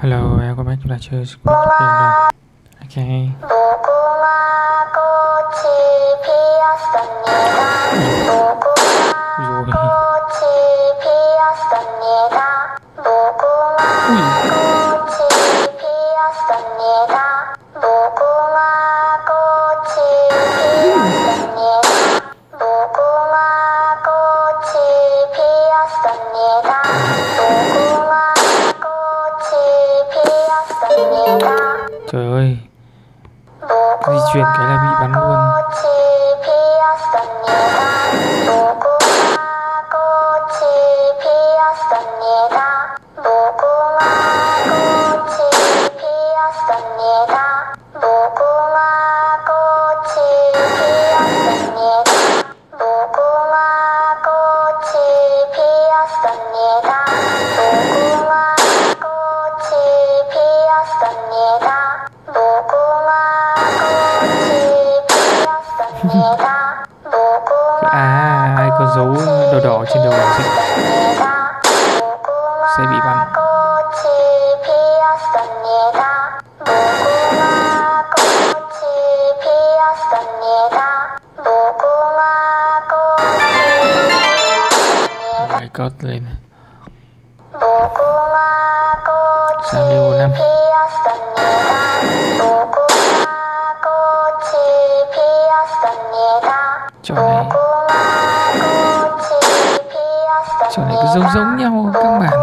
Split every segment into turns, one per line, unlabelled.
Hello, em có bác chúng ta chơi Squid Game đây. Ok. Rồi. Trời ơi, di chuyển cái là bị bắn luôn. À, ai có dấu đỏ đỏ trên đầu sẽ bị bắn. Phải cất lên. Sang level 5. Trò này cứ giống nhau các bạn.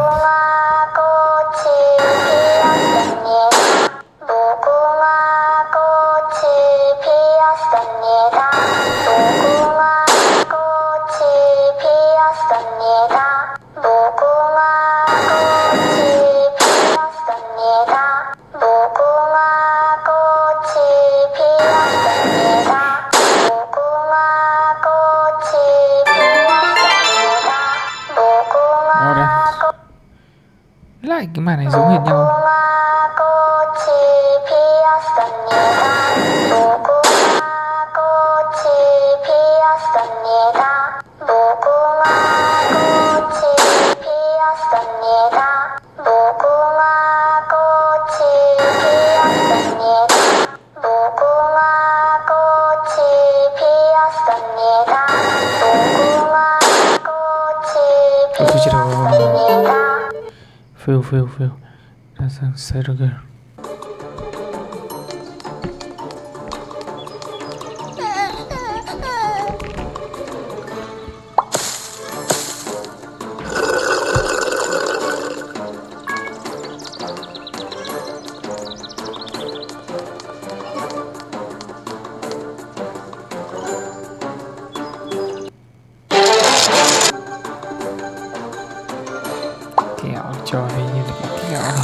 Lại cái màn này giống hệt nhau. Fail. Ra sang Serger. Kẹo cho hay như là cái kẹo này.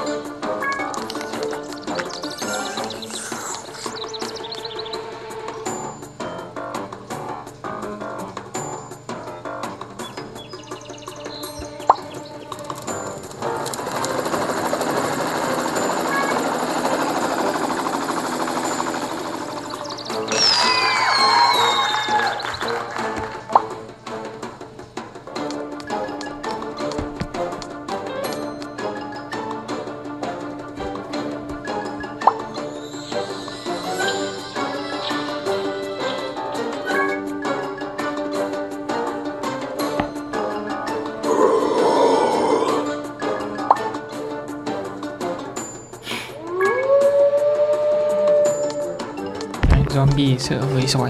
Zombie sợ với sói.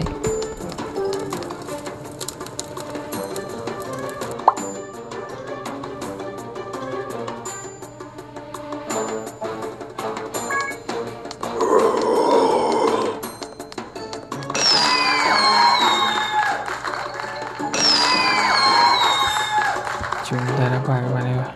Chúng ta đã qua cái bàn này rồi.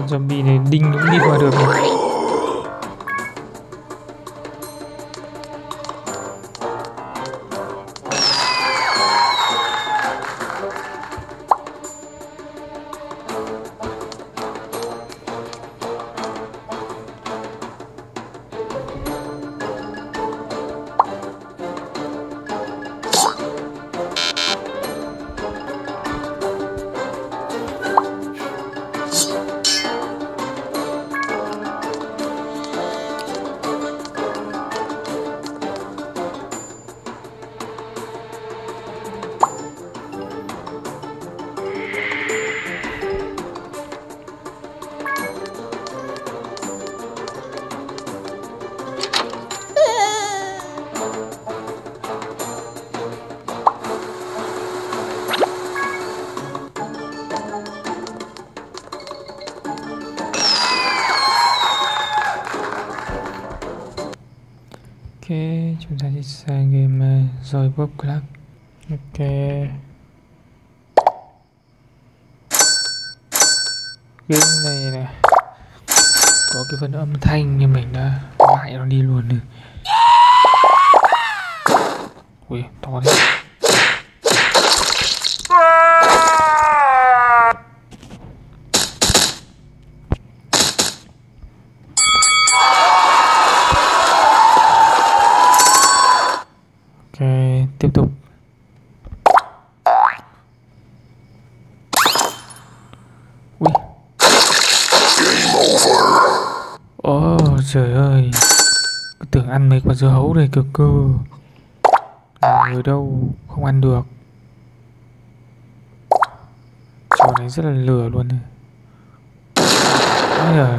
Con zombie này đinh cũng đi qua được này. Ok, chúng ta sẽ sang game Joy Pop Club. Ok. Game này nè có cái phần âm thanh nhưng mình đã lại nó đi luôn rồi. Ui, to thế. Ok, tiếp tục. Ui. Ồ, trời ơi. Cứ tưởng ăn mấy quả dưa hấu này cực cơ. Người đâu, không ăn được. Trò này rất là lừa luôn này. Ôi giời.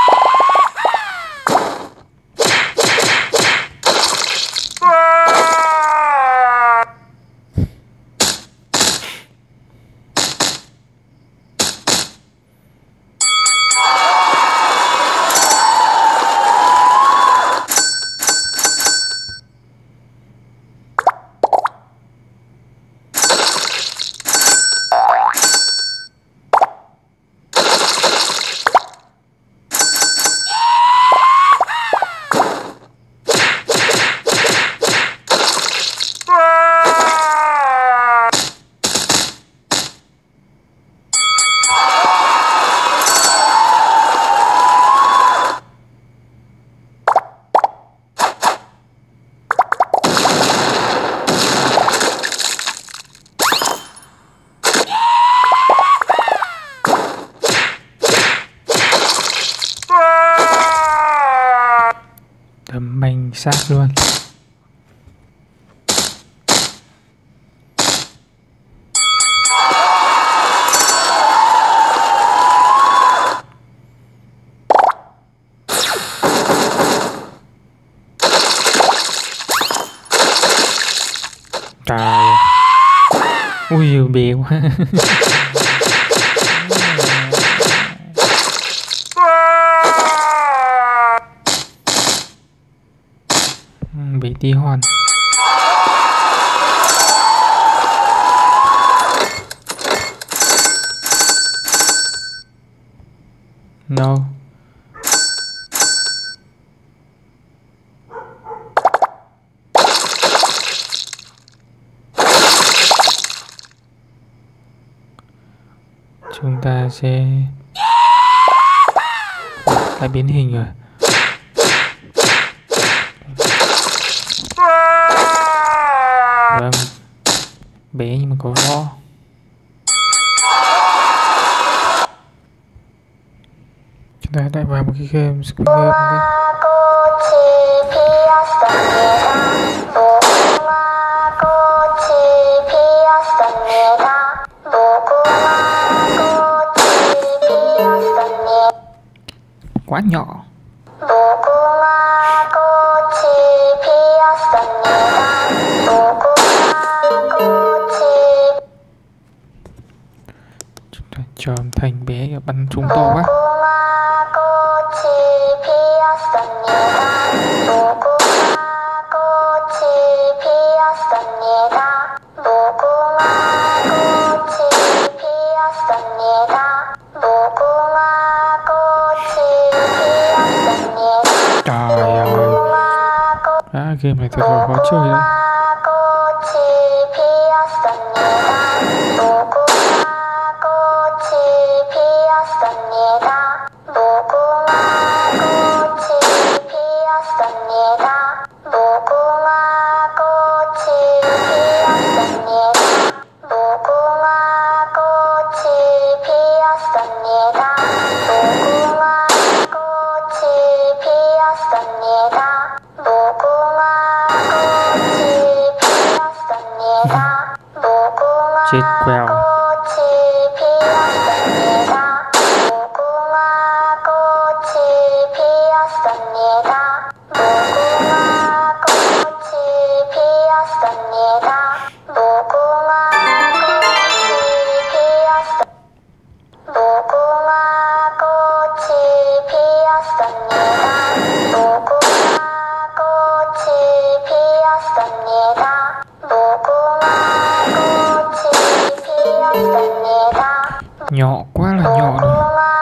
Đấm banh xác luôn. Trời. Ui bề quá. Bị tí hon. No. Chúng ta sẽ lại biến hình rồi. Vâng, bé nhưng mà có võ. Chúng ta lại vào một cái game Squid Game đấy. Quá nhỏ. Chúng ta cho âm thanh bé bắn trúng to quá. Game này thật là khó chơi đấy. Chết quèo. Nhỏ quá là nhỏ rồi.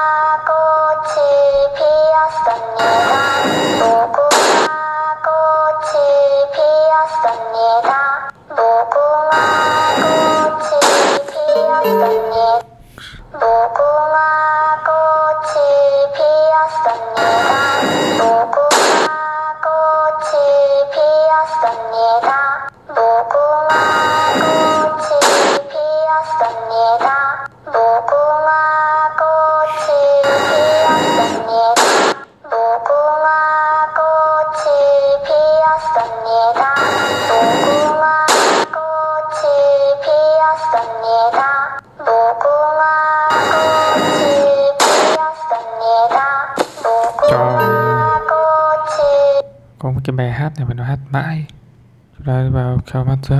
Có một cái bài hát này mà nó hát mãi. Chúng ta vào Calmaster.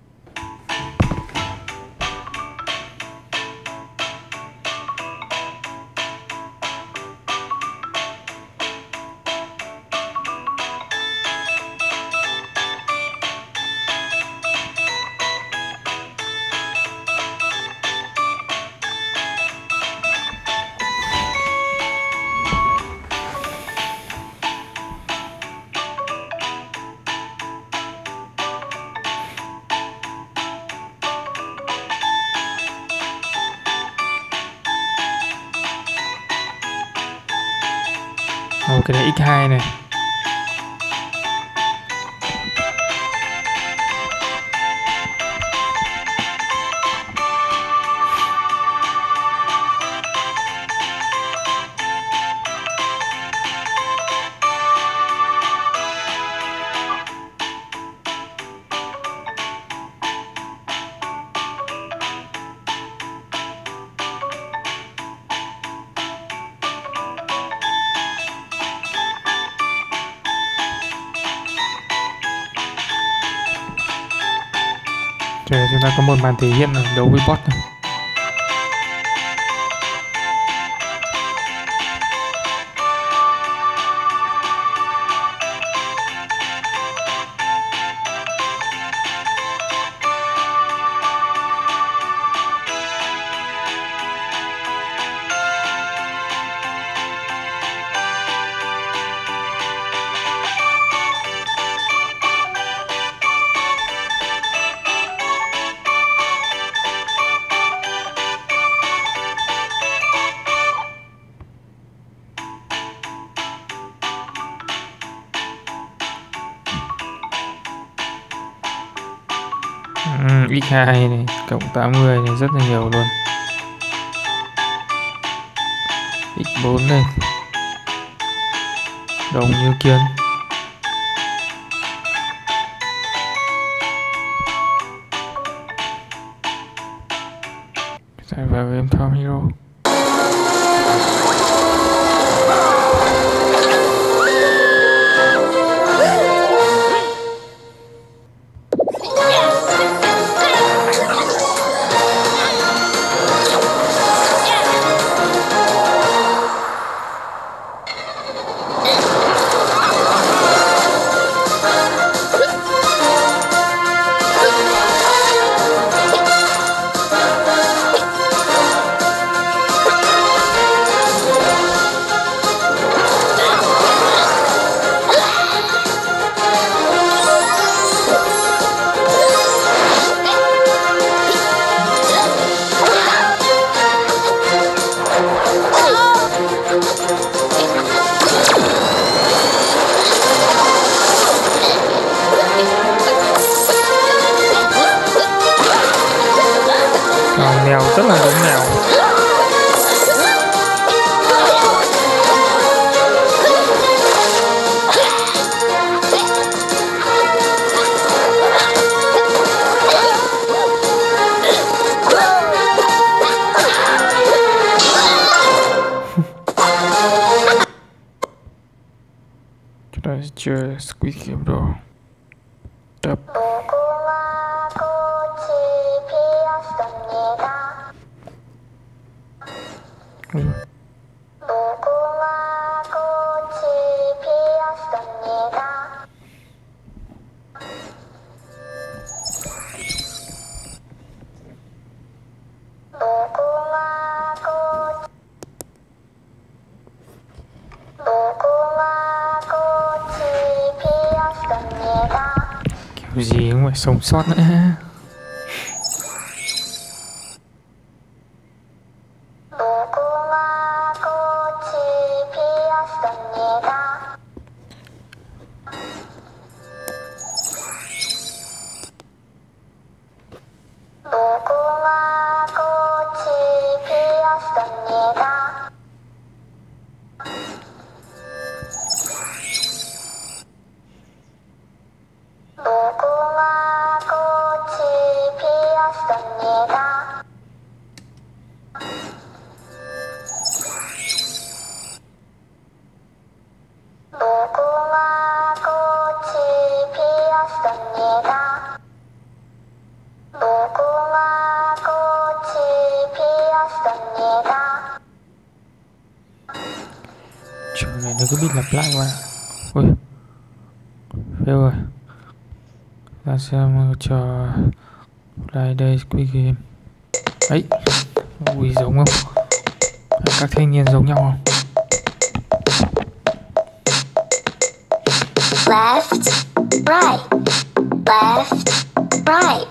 Cái này x2 này. Để chúng ta có một màn thể hiện đấu với bot này. X2 này, cộng 80 này rất là nhiều luôn. X4 này, đồng như kiến. Giải vào game Tom Hero. rất là giống mèo. Chúng ta sẽ chơi Squid Game rồi. Tập kiểu gì cũng phải sống sót nữa. Trường này nó cứ bị lặp lại quá. Ui, fail rồi. Ta xem trò lại đây Squid Game. Ấy, ui giống không? Các thanh niên giống nhau không?
Left, right, left, right.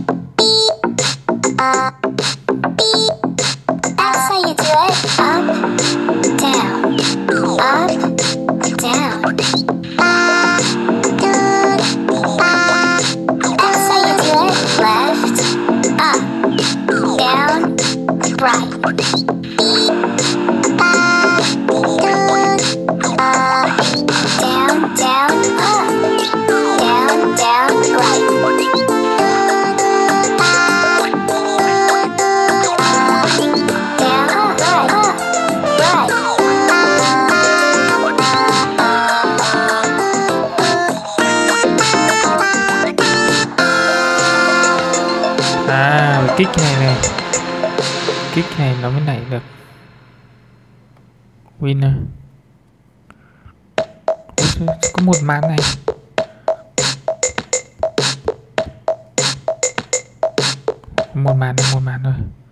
That's how you do it. Up, down, up, down. That's how you do it. Left, up, down, right. Down, down, up, down, down, right. Down, up, right.
À, kích này kích này nó mới nảy được winner. Có một màn này. Một màn thôi.